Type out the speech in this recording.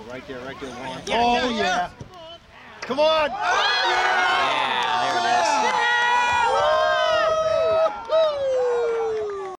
right there, Juan. Yeah, Oh, yeah. Come on! Oh, yeah!